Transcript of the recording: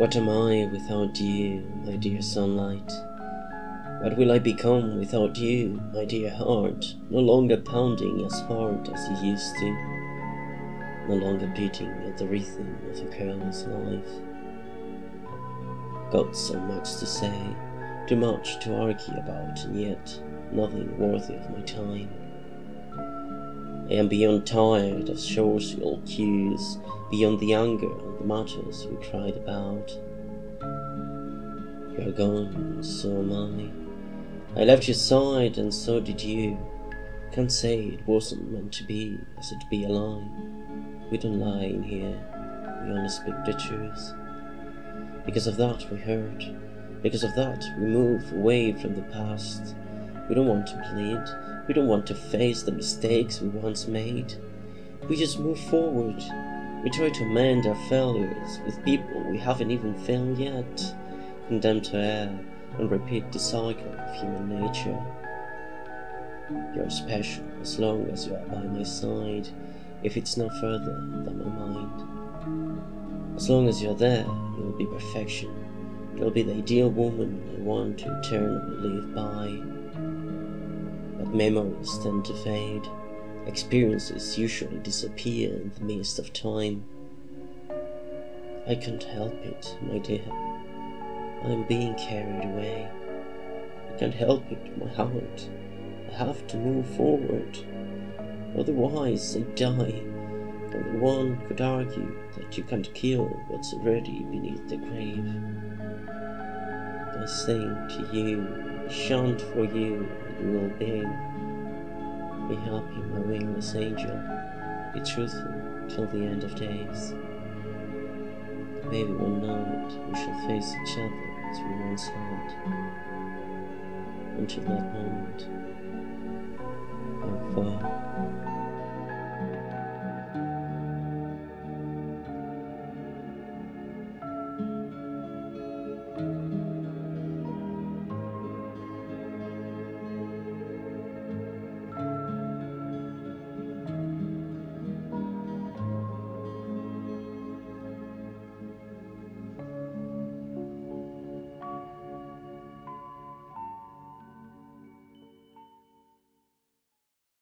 What am I without you, my dear sunlight? What will I become without you, my dear heart, no longer pounding as hard as you used to, no longer beating at the rhythm of a careless life? Got so much to say, too much to argue about, and yet nothing worthy of my time. I am beyond tired of social cues, beyond the anger and the matters we cried about. You are gone, and so am I left your side, and so did you. Can't say it wasn't meant to be, as it be a lie. We don't lie in here, we only speak the truth. Because of that we hurt, because of that we move away from the past. We don't want to bleed, we don't want to face the mistakes we once made. We just move forward. We try to mend our failures with people we haven't even failed yet, condemned to err and repeat the cycle of human nature. You're special as long as you are by my side, if it's no further than my mind. As long as you're there, you'll be perfection. You'll be the ideal woman I want to eternally live by. But memories tend to fade. Experiences usually disappear in the mist of time. I can't help it, my dear. I am being carried away. I can't help it, my heart. I have to move forward. Otherwise I die. And one could argue that you can't kill what's already beneath the grave. I sing to you, chant for you and well-being. Be happy, my wingless angel. Be truthful till the end of days. Maybe one night we shall face each other as we once had. Until that moment, au revoir.